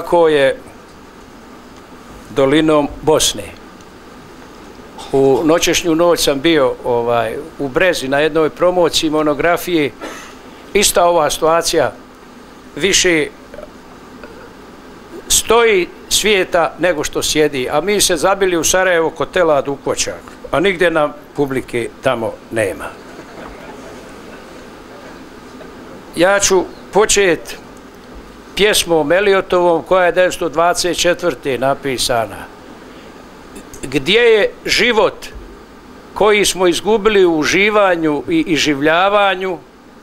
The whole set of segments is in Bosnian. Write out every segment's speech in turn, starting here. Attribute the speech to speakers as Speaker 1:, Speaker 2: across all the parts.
Speaker 1: kako je dolinom Bosne. U noćešnju noć sam bio u Brezi na jednoj promociji monografije. Ista ova situacija, više stoji svijeta nego što sjedi, a mi se zabili u Sarajevo kod Telad u Kočak, a nigdje nam publike tamo nema. Ja ću početi pjesmom Eliotovom koja je 1924. napisana. Gdje je život koji smo izgubili u uživanju i iživljavanju,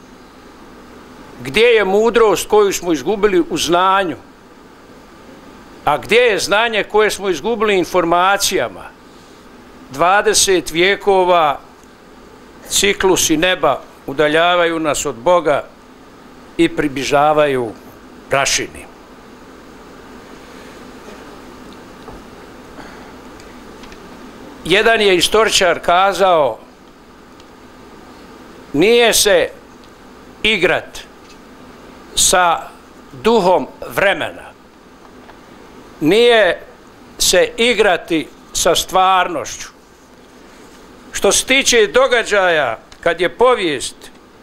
Speaker 1: gdje je mudrost koju smo izgubili u znanju, a gdje je znanje koje smo izgubili informacijama? 20 vijekova ciklusi neba udaljavaju nas od Boga i približavaju prašini. Jedan je istoričar kazao, nije se igrat sa duhom vremena, nije se igrati sa stvarnošću. Što se tiče događaja, kad je povijest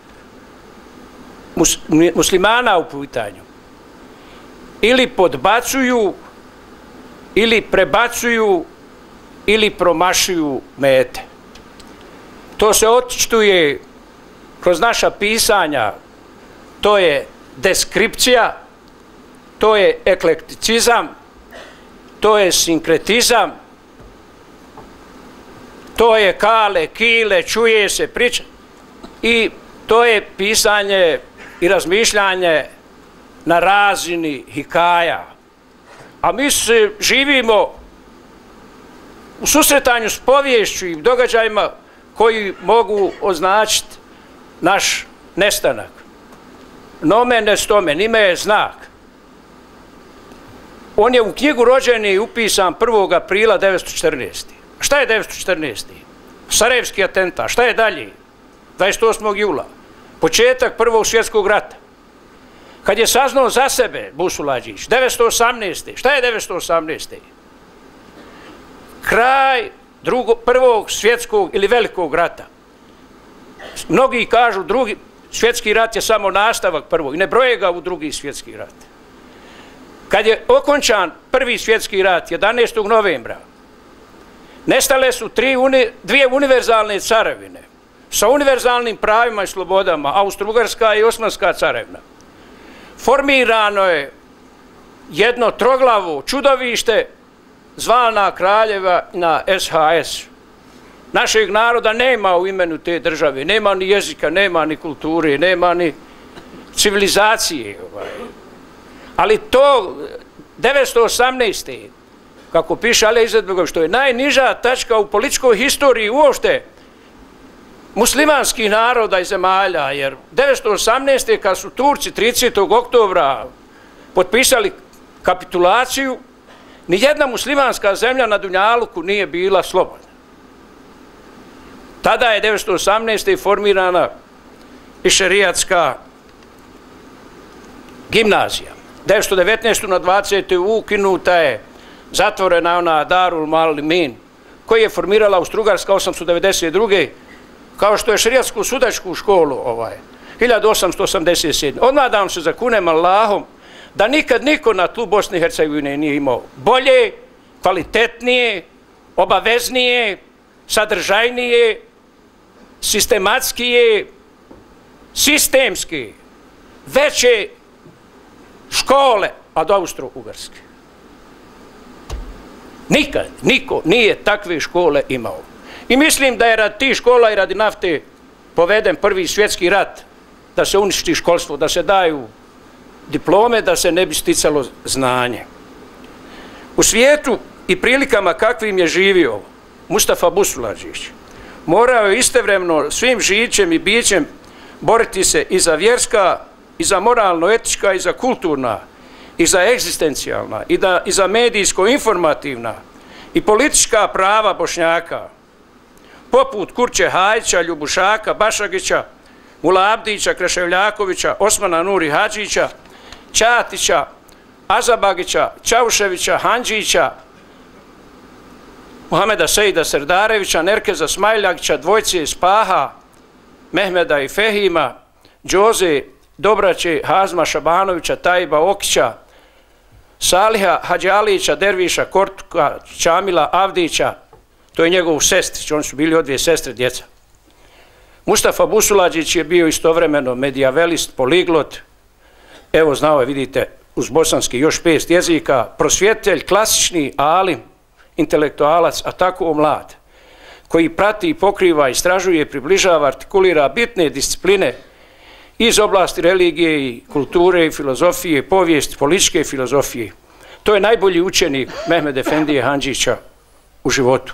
Speaker 1: muslimana u pitanju, ili podbacuju, ili prebacuju, ili promašuju mete. To se očituje kroz naša pisanja, to je deskripcija, to je eklekticizam, to je sinkretizam, to je kale, kile, čuje se, priča, i to je pisanje i razmišljanje na razini hikaja. A mi živimo u susretanju s poviješću i događajima koji mogu označiti naš nestanak. Nomen est omen, ime je znak. On je u knjigu rođeni upisan 1. aprila 1914. Šta je 1914? Sarajevski atentat. Šta je dalje? 28. jula. Početak Prvog svjetskog rata. Kad je saznao za sebe Busulađić, 1918. Šta je 1918? Kraj Prvog svjetskog ili velikog rata. Mnogi kažu drugi svjetski rat je samo nastavak prvog i ne broje ga u drugi svjetski rat. Kad je okončan prvi svjetski rat 11. novembra, nestale su dvije univerzalne carevine sa univerzalnim pravima i slobodama, Austro-Ugarska i Osmanska carevina. Formirano je jedno troglavo čudovište zvana Kraljeva na SHS. Našeg naroda nema u imenu te države, nema ni jezika, nema ni kulture, nema ni civilizacije. Ali to 1918. kako piše Alija Izetbegović, što je najniža tačka u političkoj historiji uopšte muslimanskih naroda i zemalja, jer 1918. kad su Turci 30. oktobra potpisali kapitulaciju, nijedna muslimanska zemlja na Dunjaluku nije bila slobodna. Tada je 1918. formirana i šerijatska gimnazija. 1919. na 20. ukinuta je, zatvorena ona Darul Malimin, koji je formirala Austro-Ugarska 892. kao što je šerijatsku sudačku školu 1887. Odmah da vam se zakunem Allahom da nikad niko na tlu Bosne i Hercegovine nije imao bolje, kvalitetnije, obaveznije, sadržajnije, sistematskije, sistemske, veće škole od Austro-Ugarske. Nikad niko nije takve škole imao. I mislim da je radi tih škola i radi nafte poveden prvi svjetski rat, da se uništi školstvo, da se daju diplome, da se ne bi sticalo znanje. U svijetu i prilikama kakvim je živio Mustafa Busulađić, morao je istovremeno svim žićem i bićem boriti se i za vjerska, i za moralno-etička, i za kulturna, i za egzistencijalna, i za medijsko-informativna i politička prava Bošnjaka, poput Kurče Hajića, Ljubušaka, Bašagića, Mula Abdića, Kreševljakovića, Osmana Nuri Hadžića, Ćatića, Azabagića, Čauševića, Handžića, Muhameda Sejida Serdarevića, Nerkeza Smajljagića, dvojce Spaha, Mehmeda i Fehima, Džoze Dobraće, Hazma Šabanovića, Tajiba Okića, Saliha Hadžalića, Derviša Kortuka, Čamila Avdića, to je njegov sestrić, oni su bili od dvije sestre djeca. Mustafa Busulađić je bio istovremeno medijavelist, poliglot, evo znao je, vidite, uz bosanski još 5 jezika, prosvjetitelj, klasični alim, intelektualac, a tako mlad, koji prati, pokriva, istražuje, približava, artikulira bitne discipline iz oblasti religije i kulture i filozofije, povijesti, političke filozofije. To je najbolji učenik Mehmed Efendije Handžića u životu.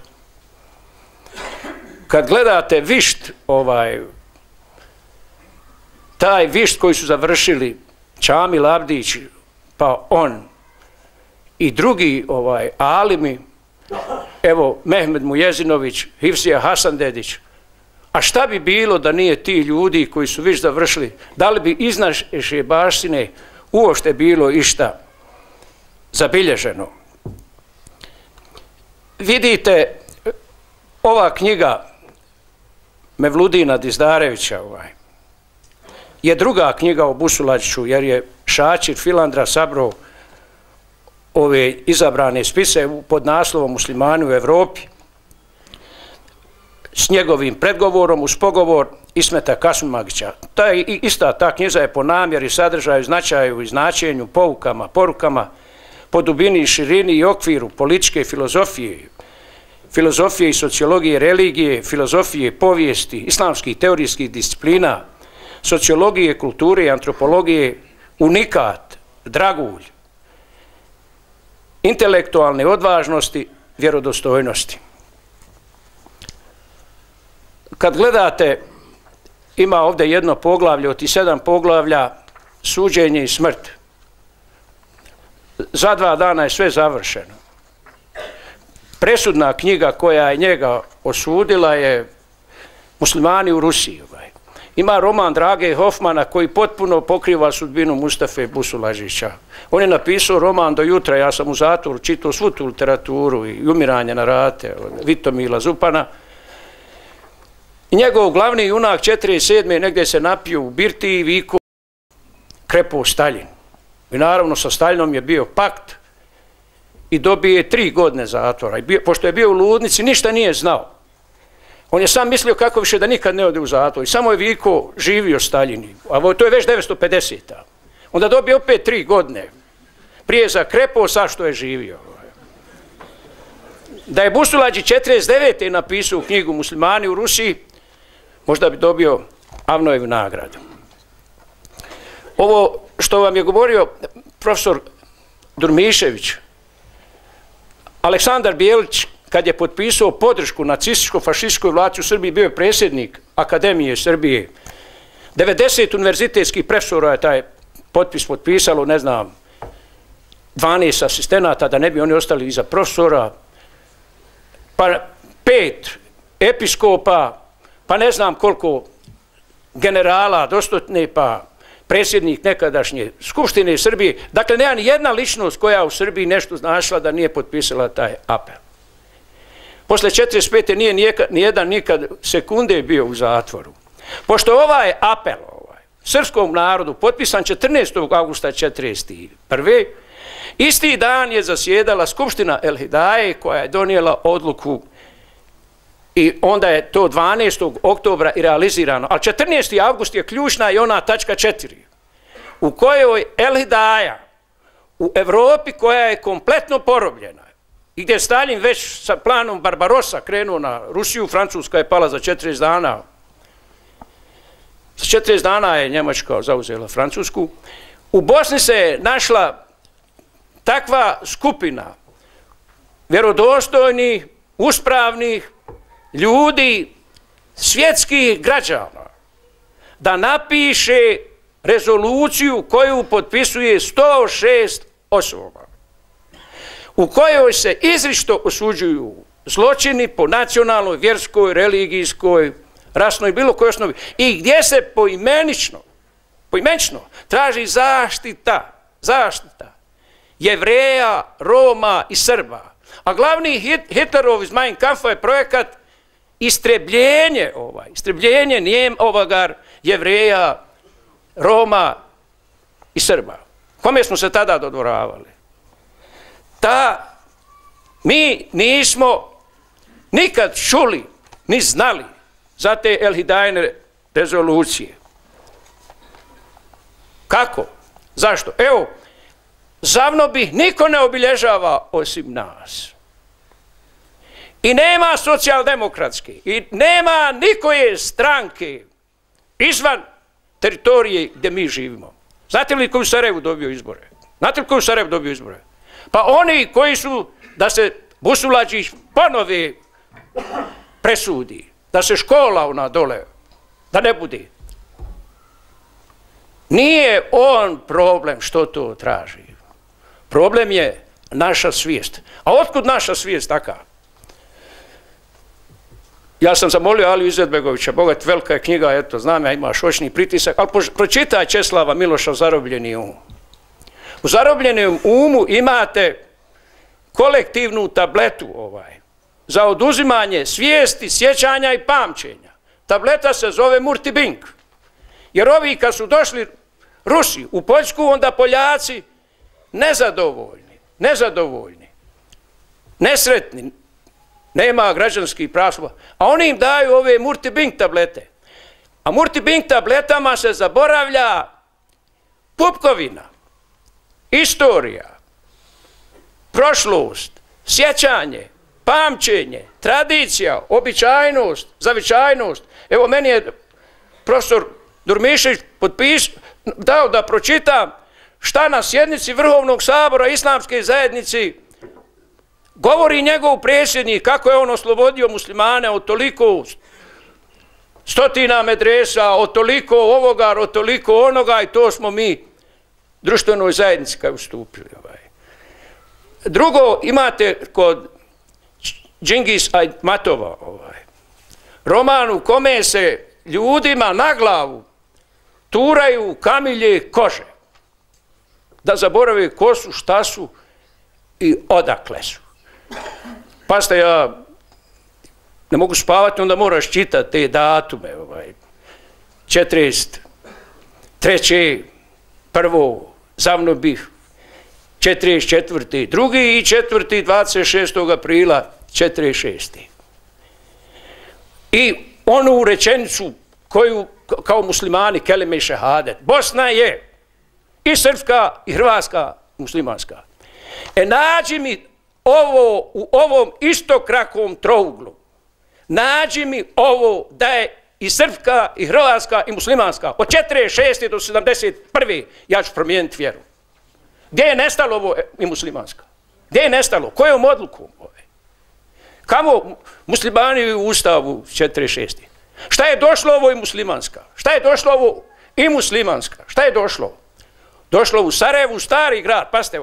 Speaker 1: Kad gledate višt, taj višt koji su završili Čamil Avdić, pa on i drugi alimi, evo Mehmed Mujezinović, Hifzija Hasandedić, a šta bi bilo da nije ti ljudi koji su višt završili, da li bi iz naše baštine uopšte bilo išta zabilježeno? Vidite, ova knjiga Mevludina Dizdarevića je druga knjiga o Busulađiću, jer je Šačir Filandra sabrao ove izabrane spise pod naslovom Muslimani u Evropi s njegovim predgovorom uz pogovor Ismeta Kasmagića. Ista ta knjiga je po namjeri, sadržaju, značaju i značenju, poukama, porukama, po dubini i širini i okviru političke filozofije i sociologije, religije, filozofije, povijesti, islamskih teorijskih disciplina, sociologije, kulture i antropologije, unikat, dragulj, intelektualne odvažnosti, vjerodostojnosti. Kad gledate, ima ovdje jedno poglavlje od 7 poglavlja, suđenje i smrt. Za 2 dana je sve završeno. Presudna knjiga koja je njega osudila je Muslimani u Rusiji. Ima roman Drage Hofmana koji potpuno pokriva sudbinu Mustafe Busulađića. On je napisao roman do jutra, ja sam u zatvoru čitao svu tu literaturu i Umiranje na rate od Vitomila Zupana. I njegov glavni junak 47. negdje se napio u birti i viku krepo Staljin. I naravno sa Staljinom je bio pakt i dobije 3 godine zatvora. Pošto je bio u ludnici, ništa nije znao. On je sam mislio kako više da nikad ne ode u zatvor. I samo je viku živio Staljin. A to je već 950. Onda dobije opet 3 godine. Prije za krepo, sad što je živio. Da je Busulađić 49. napisao knjigu Muslimani u Rusiji, možda bi dobio Avnojevu nagradu. Ovo što vam je govorio profesor Durmišević, Aleksandar Bijelić, kad je potpisao podršku nacističko-fašističkoj vlasti u Srbiji, bio je predsjednik Akademije Srbije. 90 univerzitetskih profesora je taj potpis potpisalo, ne znam, 12 asistenata, da ne bi oni ostali iza profesora, pa 5 episkopa, pa ne znam koliko generala dostotne, pa predsjednik nekadašnje Skupštine Srbije. Dakle, nema ni jedna ličnost koja u Srbiji nešto znašla da nije potpisala taj apel. Posle 45. nije nijedan nikad sekunde bio u zatvoru. Pošto ovaj apel srpskom narodu potpisan 14. augusta 1941. isti dan je zasjedala Skupština El Hidaje koja je donijela odluku i onda je to 12. oktobra i realizirano. Ali 14. august je ključna i ona tačka 4 u kojoj El Hidaja u Evropi koja je kompletno porobljena i gdje je Stalin već sa planom Barbarossa krenuo na Rusiju, Francuska je pala za 40 dana. Za 40 dana je Njemačka zauzela Francusku. U Bosni se našla takva skupina vjerodostojnih, uspravnih ljudi, svjetskih građana, da napiše rezoluciju koju potpisuje 106 osoba, u kojoj se izričito osuđuju zločini po nacionalnoj, vjerskoj, religijskoj, rasnoj, bilo kojoj osnovi, i gdje se poimenično traži zaštita Jevreja, Roma i Srba. A glavni Hitlerov iz Mein Kampfa je projekat istrebljenje Jevreja, Roma i Srba. Kome smo se tada dodvoravali? Mi nismo nikad čuli ni znali za te El Hidajne rezolucije. Kako? Zašto? Evo, Zavnobih niko ne obilježava osim nas. I nema socijaldemokratske, i nema nikoje stranke izvan teritorije gdje mi živimo. Znate li ko u Sarajevu dobio izbore? Znate li ko u Sarajevu dobio izbore? Pa oni koji su, da se Busulađić ponove presudi, da se škola ona dole, da ne bude. Nije on problem što to traži. Problem je naša svijest. A otkud naša svijest taka? Ja sam zamolio Aliju Izetbegovića, bogat, velika je knjiga, eto, znam ja, imaš očni pritisak, ali pročitaj Česlava Miloša Zarobljeni um. U Zarobljenom umu imate kolektivnu tabletu za oduzimanje svijesti, sjećanja i pamćenja. Tableta se zove Murtibink. Jer ovi kad su došli Rusi u Poljsku, onda Poljaci nezadovoljni, nesretni, nema građanskih prava, a oni im daju ove Murtibink tablete. A Murtibink tabletama se zaboravlja pupkovina, istorija, prošlost, sjećanje, pamćenje, tradicija, običajnost, zavičajnost. Evo, meni je profesor Durmišević dao da pročitam šta na sjednici Vrhovnog sabora Islamske zajednice govori njegov predsjednik, kako je on oslobodio muslimane od toliko stotina medresa, od toliko ovoga, od toliko onoga, i to smo mi društvenoj zajednici kao ustupili. Drugo, imate kod Džingis Ajtmatova roman u kome se ljudima na glavu turaju kamilje kože, da zaborave ko su, šta su i odakle su. Pazite, ja ne mogu spavati, onda moraš čitati te datume. 43. prvo Zavnobih, 44. drugi i 4. 26. aprila 46. I onu rečenicu koju kao muslimani kelime i šehadet. Bosna je i srpska i hrvatska muslimanska. Nađi mi ovo u ovom istokrakom trouglu. Nađi mi ovo da je i srpska i hrvatska i muslimanska. Od 46. do 71. ja ću promijeniti vjeru. Gdje je nestalo ovo i muslimanska? Gdje je nestalo? Kojom odlukom? Kamo muslimani u ustavu 46. Šta je došlo ovo i muslimanska? Šta je došlo ovo i muslimanska? Šta je došlo? Došlo u Sarajevu, stari grad, pazite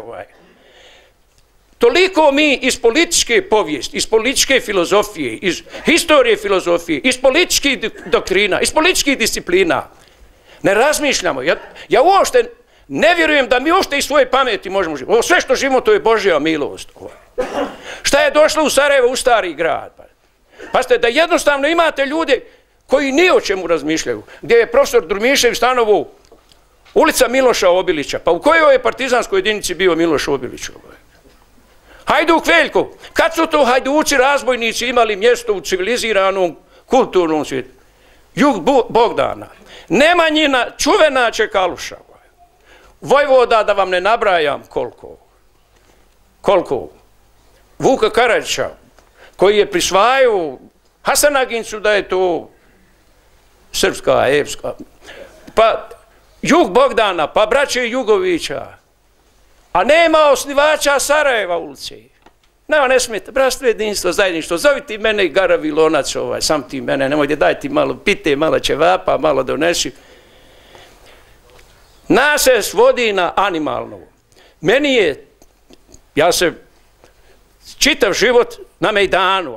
Speaker 1: Toliko mi iz političke povijesti, iz političke filozofije, iz historije filozofije, iz političkih doktrina, iz političkih disciplina ne razmišljamo. Ja uopšte ne vjerujem da mi uopšte iz svoje pameti možemo živjeti. Ovo sve što živimo, to je Božja milost. Šta je došlo u Sarajevo, u stari grad? Pazite, da jednostavno imate ljude koji ni o čemu razmišljaju. Gdje je profesor Durmišević stanovo ulica Miloša Obilića. Pa u kojoj je partizanskoj jedinici bio Miloš Obilić? Hajduk Veljko. Kad su to hajduci, razbojnici imali mjesto u civiliziranom kulturnom svijetu? Jug Bogdana. Nemanjina, čuvena Čekaluša. Vojvoda, da vam ne nabrajam koliko. Vuka Karadžića, koji je prisvajao Hasanagincu da je to srpska, evska. Pa Jug Bogdana, pa braće Jugovića. A nema osnivača Sarajeva ulice. Ne smijete, bratstvo, jedinstvo, zajedništvo, zovi ti mene Garavi Lonac, sam ti mene, nemojte, daj ti malo pite, malo ćevapa, malo donesi. Nas se svodi na animalno. Meni je, ja se čitav život na Mejdanu,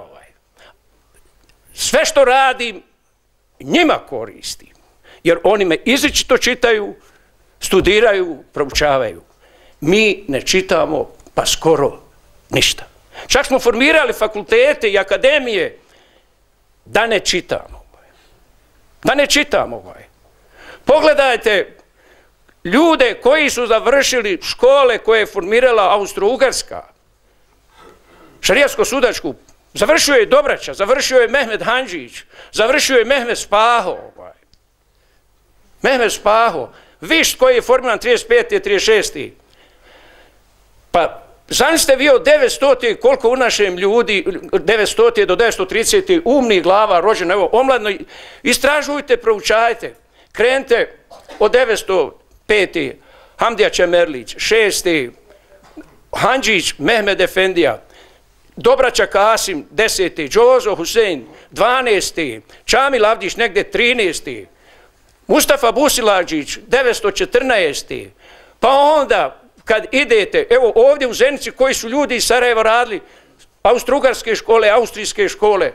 Speaker 1: sve što radim, njima koristim. Jer oni me izričito čitaju, studiraju, proučavaju. mi ne čitamo pa skoro ništa. Čak smo formirali fakultete i akademije da ne čitamo. Da ne čitamo. Pogledajte ljude koji su završili škole koje je formirala Austro-Ugarska, šarijatsko-sudačku, završio je Dobraća, završio je Mehmed Handžić, završio je Mehmed Spaho. Mehmed Spaho, Višt koji je formiran 35. 36. Pa zamislite vi od 900. koliko u našem ljudi, 900. do 930. umnih glava rođeno, evo omladno, istražujte, proučajte, krenite od 905. Hamdija Čemerlić, 6. Handžić Mehmed Efendija, Dobraća Kasim, 10. Džozo Husein, 12. Čamil Avdić, negdje 13. Mustafa Busilađić, 914. Pa onda, kad idete, evo ovdje u Zenici, koji su ljudi iz Sarajeva radili, austrougarske škole, austrijske škole,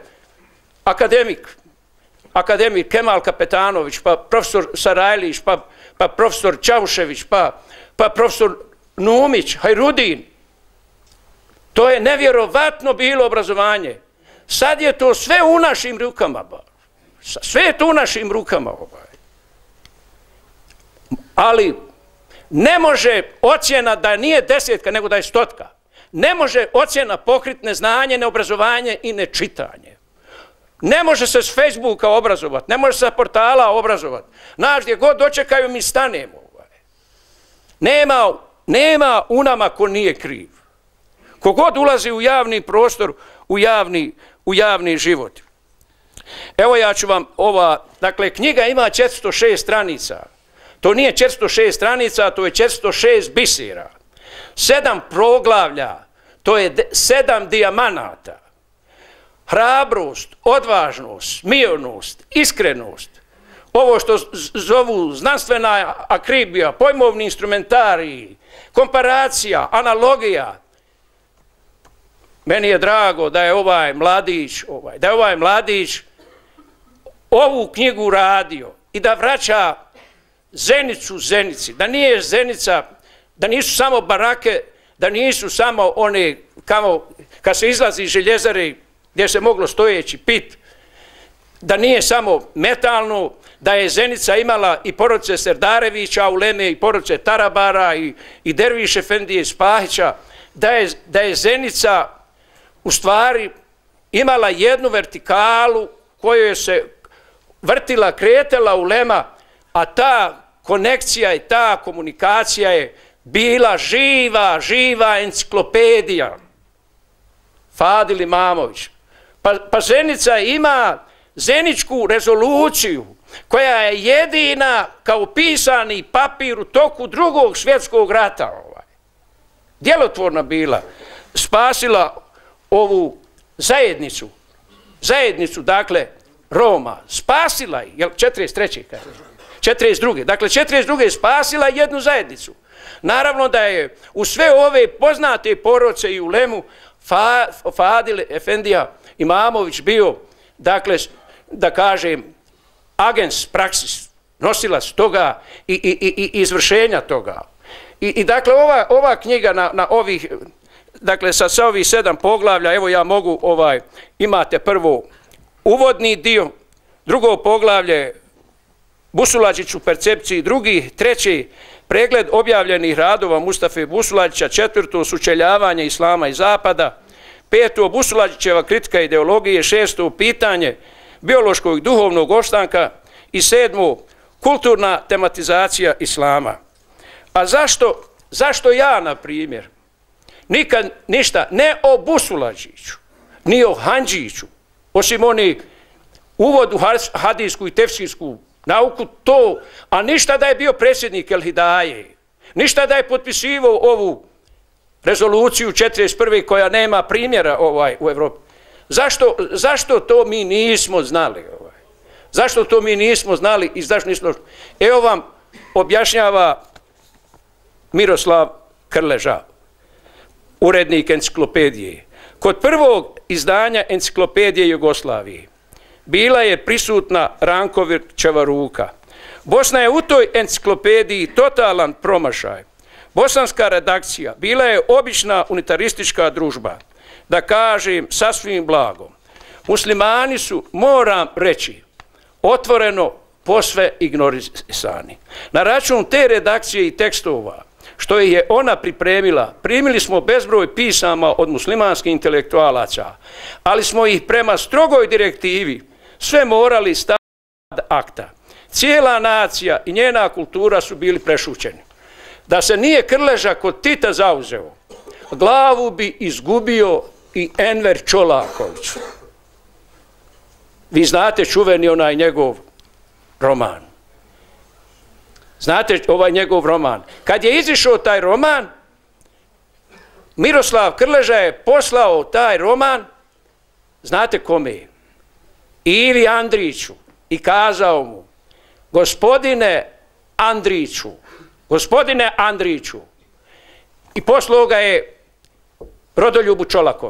Speaker 1: akademik Kemal Kapetanović, pa profesor Sarajlić, pa profesor Čavušević, pa profesor Numić, Hajrudin. To je nevjerovatno bilo obrazovanje. Sad je to sve u našim rukama. Sve je to u našim rukama. Ali ne može ocjena da nije 10, nego da je 100. Ne može ocjena pokriti neznanje, neobrazovanje i nečitanje. Ne može se s Facebooka obrazovati, ne može se sa portala obrazovati. Znaš, gdje god dočekaju mi stanemo. Nema u nama ko nije kriv. Kogod ulazi u javni prostor, u javni život. Evo ja ću vam dakle knjiga ima 406 stranica. To nije 406 stranica, to je 406 bisera. 7 proglavlja, to je 7 dijamanata. Hrabrost, odvažnost, smirenost, iskrenost. Ovo što zovu znanstvena akribija, pojmovni instrumentariji, komparacija, analogija. Meni je drago da je ovaj mladić ovu knjigu radio i da vraća Zenicu Zenici, da nije Zenica, da nisu samo barake, da nisu samo one, kad se izlazi iz željezare gdje se moglo stojeći pit, da nije samo metalno, da je Zenica imala i porodice Serdarevića, uleme i porodice Tarabara i Derviš Efendije Spahića, da je Zenica u stvari imala jednu vertikalu kojoj se vrtila, kretala ulema, a ta konekcija i ta komunikacija je bila živa enciklopedija. Fadil Imamović. Pa Zenica ima Zeničku rezoluciju koja je jedina kao pisani papir u toku Drugog svjetskog rata. Djelotvorna bila. Spasila ovu zajednicu, dakle, Roma. Spasila je, 43. kaže. 42. Dakle, 42. spasila jednu zajednicu. Naravno da je u sve ove poznate porodice i ulemu Fadil Efendija Imamović bio, dakle, da kažem, agens praksis, nosilac toga i izvršenja toga. I dakle, ova knjiga na ovih, dakle, sa ovih 7 poglavlja, evo ja mogu, imate prvo uvodni dio, drugo poglavlje Busuladžić u percepciji, treći pregled objavljenih radova Mustafe Busuladžića, 4. sučeljavanje islama i zapada, 5. Busuladžićeva kritika ideologije, 6. pitanje biološkog i duhovnog opstanka i 7. kulturna tematizacija islama. A zašto ja, na primjer, nikad ništa, ne o Busuladžiću, ni o Handžiću, osim oni uvod u hadijsku i tefsirsku nauku, to, a ništa da je bio predsjednik El Hidaje, ništa da je potpisivao ovu rezoluciju 41. koja nema primjera u Evropi. Zašto to mi nismo znali? Zašto to mi nismo znali i zašto nismo... Evo vam objašnjava Miroslav Krleža, urednik enciklopedije. Kod prvog izdanja enciklopedije Jugoslavije bila je prisutna Rankovićeva ruka. Bosna je u toj enciklopediji totalan promašaj. Bosanska redakcija bila je obična unitaristička družba, da kažem sasvim blagom. Muslimani su, moram reći, otvoreno posve ignorisani. Na račun te redakcije i tekstova, što je ona pripremila, primili smo bezbroj pisama od muslimanskih intelektualaca, ali smo ih prema strogoj direktivi sve morali staviti ad akta. Cijela nacija i njena kultura su bili prešućeni. Da se nije Krleža kod Tita zauzeo, glavu bi izgubio i Enver Čolaković. Vi znate čuveni onaj njegov roman. Znate ovaj njegov roman. Kad je izišao taj roman, Miroslav Krleža je poslao taj roman, znate kome je? Ivi Andriću, i kazao mu: gospodine Andriću, i poslao ga je Rodoljubu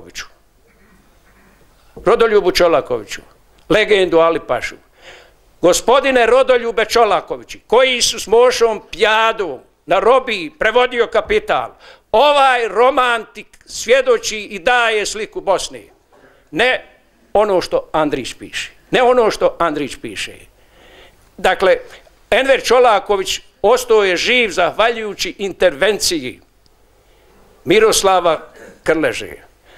Speaker 1: Čolakoviću, legendu Alipašu. Gospodine Rodoljube Čolakovići, koji su s Mošom Pjadom na robiji prevodio kapital, ovaj romantik svjedoči i daje sliku Bosne. Ne ono što Andrić piše. Dakle, Enver Čolaković ostao je živ zahvaljujući intervenciji Miroslava Krleže.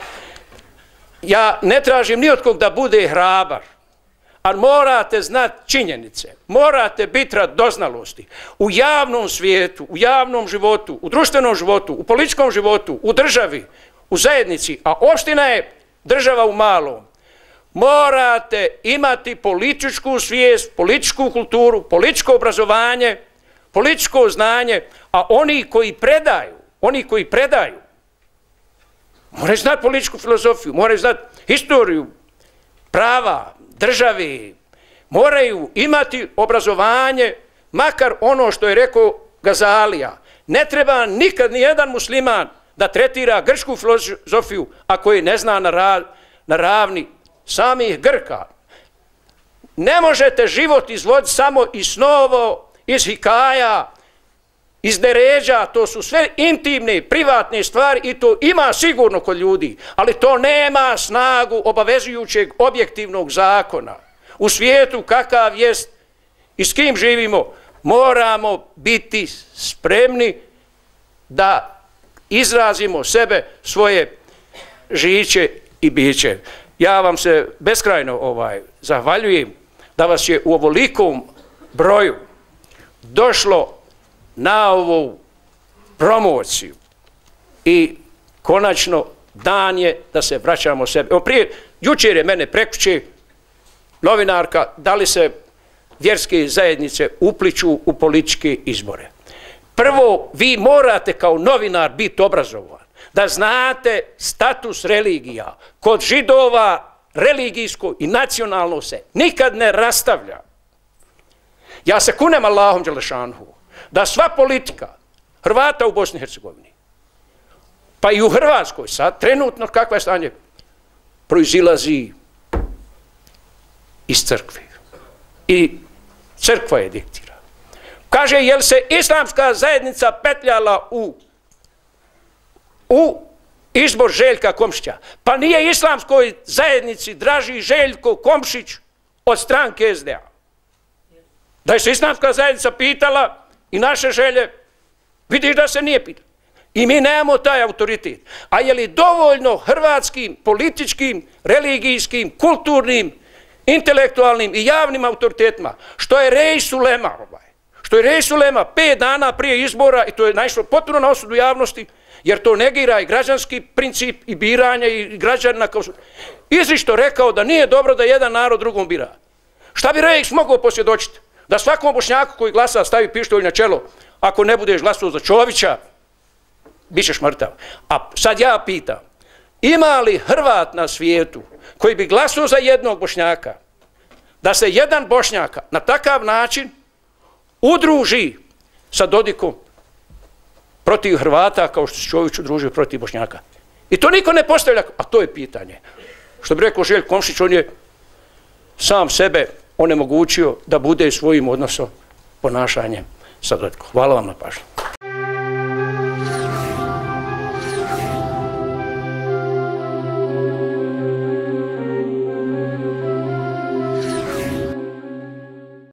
Speaker 1: Ja ne tražim ni od kog da bude hrabar, ali morate znati činjenice, morate biti radoznalosti. U javnom svijetu, u javnom životu, u društvenom životu, u političkom životu, u državi, u zajednici, a opština je država u malom, morate imati političku svijest, političku kulturu, političko obrazovanje, političko znanje, a oni koji predaju, moraju znati političku filozofiju, moraju znati historiju, prava, državi, moraju imati obrazovanje, makar ono što je rekao Gazalija. Ne treba nikad ni jedan musliman da tretira grčku filozofiju ako je ne zna na ravni samih Grka. Ne možete život izvoditi samo iz snova, iz hikaja, iz deređa, to su sve intimne, privatne stvari i to ima sigurno kod ljudi, ali to nema snagu obavezujućeg objektivnog zakona. U svijetu kakav jest i s kim živimo, moramo biti spremni da izrazimo sebe, svoje žiće i biće. Ja vam se beskrajno zahvaljujem da vas je u ovolikom broju došlo na ovu promociju i konačno dan je da se vraćamo sebi. Jučer je mene prekjuče novinarka, da li se vjerske zajednice upliću u političke izbore. Prvo, vi morate kao novinar biti obrazovan, da znate status religija. Kod Židova religijsko i nacionalno se nikad ne rastavlja. Ja se kunem Allahom Đelešanuhu da sva politika Hrvata u Bosni i Hercegovini, pa i u Hrvatskoj sad, trenutno kakva je stanje, proizilazi iz crkve. I crkva je diktira. Kaže, jel se islamska zajednica petljala u izbor Željka Komšića? Pa nije islamskoj zajednici draži Željko Komšić od stranke SDA. Da je se islamska zajednica pitala i naše želje, vidiš da se nije pitala. I mi nemamo taj autoritet. A je li dovoljno hrvatskim, političkim, religijskim, kulturnim, intelektualnim i javnim autoritetima, što je Reis Ulema 5 dana prije izbora, i to je naišlo potpuno na osudu javnosti, jer to negira i građanski princip i biranje i građanina, izričito rekao da nije dobro da jedan narod drugom bira. Šta bi Reis mogao posvjedočiti? Da svakom Bošnjaku koji glasa stavi pištolj na čelo, ako ne budeš glasao za Čovića, bit ćeš mrtav. A sad ja pitam, ima li Hrvat na svijetu koji bi glasao za jednog Bošnjaka, da se jedan Bošnjaka na takav način udruži sa Dodikom protiv Hrvata kao što se Čović udružio protiv Bošnjaka? I to niko ne postavlja, a to je pitanje. Što bi rekao Željko Komšić, on je sam sebe onemogućio da bude svojim odnosom, ponašanjem sa Dodikom. Hvala vam na pažnju.